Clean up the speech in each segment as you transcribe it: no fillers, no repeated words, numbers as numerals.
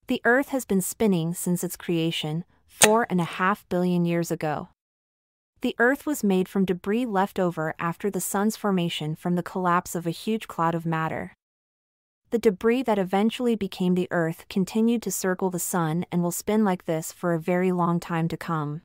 The Earth has been spinning since its creation, 4.5 billion years ago. The Earth was made from debris left over after the Sun's formation from the collapse of a huge cloud of matter. The debris that eventually became the Earth continued to circle the Sun and will spin like this for a very long time to come.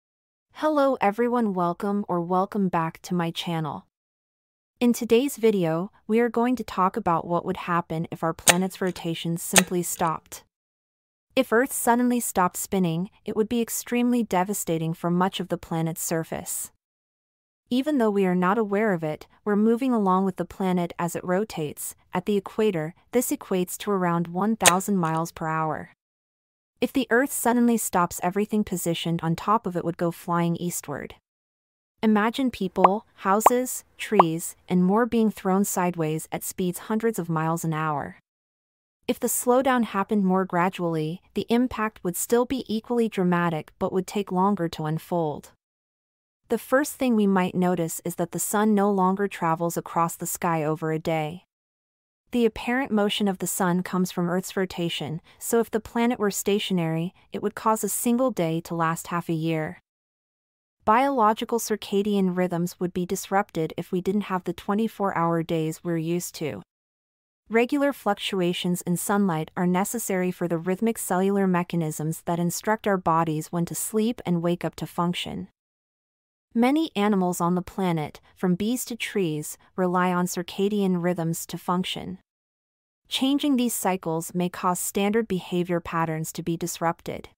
Hello everyone, welcome back to my channel. In today's video, we are going to talk about what would happen if our planet's rotation simply stopped. If Earth suddenly stopped spinning, it would be extremely devastating for much of the planet's surface. Even though we are not aware of it, we're moving along with the planet as it rotates. At the equator, this equates to around 1,000 miles per hour. If the Earth suddenly stops, everything positioned on top of it would go flying eastward. Imagine people, houses, trees, and more being thrown sideways at speeds hundreds of miles an hour. If the slowdown happened more gradually, the impact would still be equally dramatic but would take longer to unfold. The first thing we might notice is that the Sun no longer travels across the sky over a day. The apparent motion of the Sun comes from Earth's rotation, so if the planet were stationary, it would cause a single day to last half a year. Biological circadian rhythms would be disrupted if we didn't have the 24-hour days we're used to. Regular fluctuations in sunlight are necessary for the rhythmic cellular mechanisms that instruct our bodies when to sleep and wake up to function. Many animals on the planet, from bees to trees, rely on circadian rhythms to function. Changing these cycles may cause standard behavior patterns to be disrupted.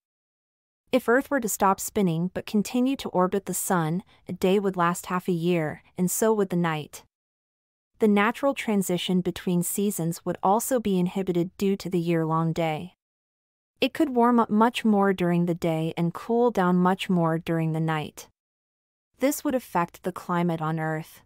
If Earth were to stop spinning but continue to orbit the Sun, a day would last half a year, and so would the night. The natural transition between seasons would also be inhibited due to the year-long day. It could warm up much more during the day and cool down much more during the night. This would affect the climate on Earth.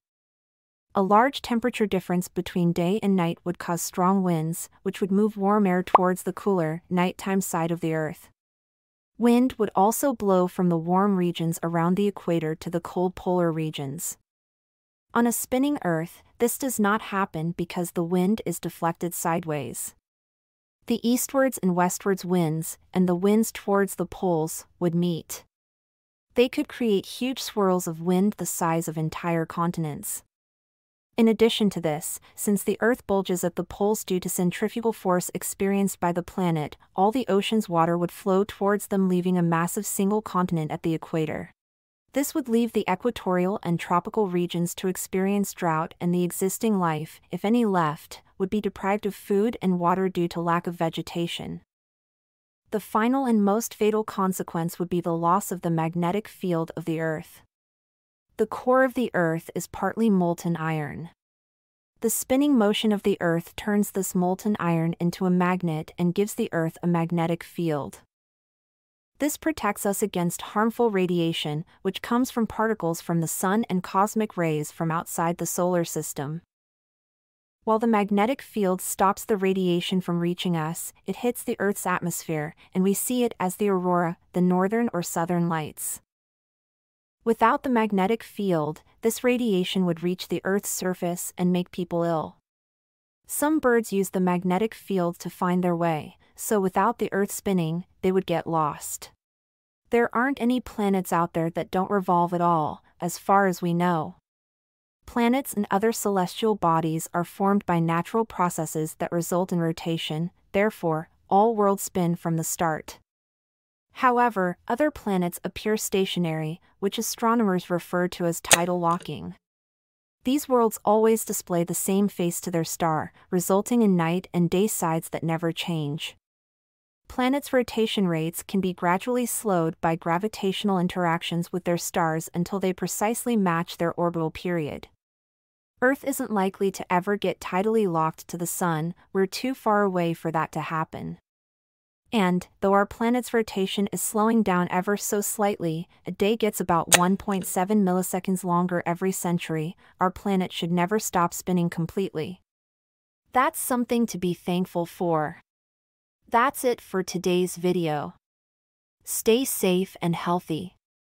A large temperature difference between day and night would cause strong winds, which would move warm air towards the cooler, nighttime side of the Earth. Wind would also blow from the warm regions around the equator to the cold polar regions. On a spinning Earth, this does not happen because the wind is deflected sideways. The eastwards and westwards winds, and the winds towards the poles, would meet. They could create huge swirls of wind the size of entire continents. In addition to this, since the Earth bulges at the poles due to centrifugal force experienced by the planet, all the ocean's water would flow towards them, leaving a massive single continent at the equator. This would leave the equatorial and tropical regions to experience drought, and the existing life, if any left, would be deprived of food and water due to lack of vegetation. The final and most fatal consequence would be the loss of the magnetic field of the Earth. The core of the Earth is partly molten iron. The spinning motion of the Earth turns this molten iron into a magnet and gives the Earth a magnetic field. This protects us against harmful radiation, which comes from particles from the Sun and cosmic rays from outside the solar system. While the magnetic field stops the radiation from reaching us, it hits the Earth's atmosphere, and we see it as the aurora, the northern or southern lights. Without the magnetic field, this radiation would reach the Earth's surface and make people ill. Some birds use the magnetic field to find their way, so without the Earth spinning, they would get lost. There aren't any planets out there that don't revolve at all, as far as we know. Planets and other celestial bodies are formed by natural processes that result in rotation, therefore, all worlds spin from the start. However, other planets appear stationary, which astronomers refer to as tidal locking. These worlds always display the same face to their star, resulting in night and day sides that never change. Planets' rotation rates can be gradually slowed by gravitational interactions with their stars until they precisely match their orbital period. Earth isn't likely to ever get tidally locked to the Sun, we're too far away for that to happen. And, though our planet's rotation is slowing down ever so slightly, a day gets about 1.7 milliseconds longer every century, our planet should never stop spinning completely. That's something to be thankful for. That's it for today's video. Stay safe and healthy.